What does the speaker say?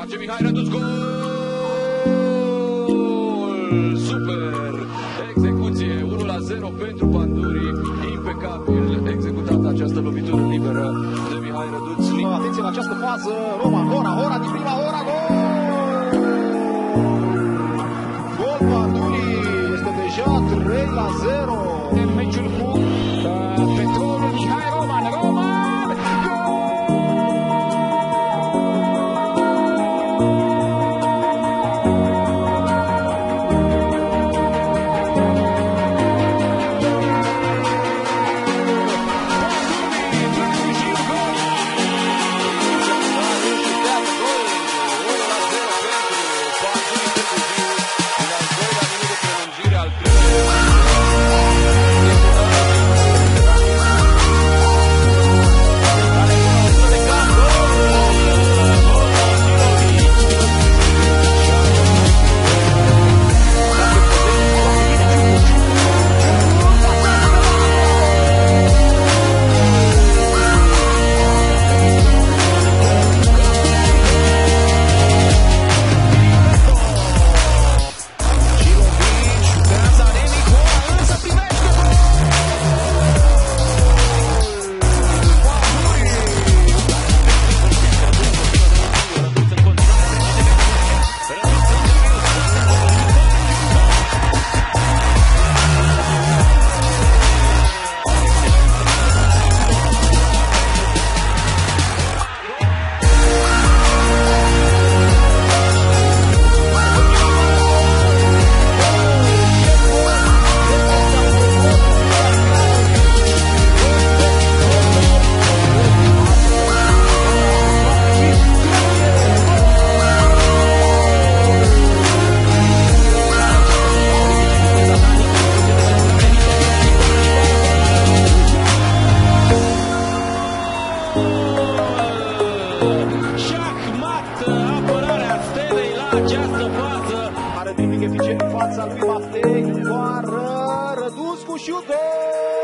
Face Mihai Răduț, gol! Super! Execuție 1-0 pentru Pandurii. Impecabil executată această lovitură liberă de Mihai Răduț. Atenție la această fază. Roman Hora din prima ora. Gol! Gol Pandurii. Este deja 3-0. În meciul cu Petrolul Mihai Roman. Această fază are dribbling eficient în fața lui Matei, doar Răduț cu șut, gol!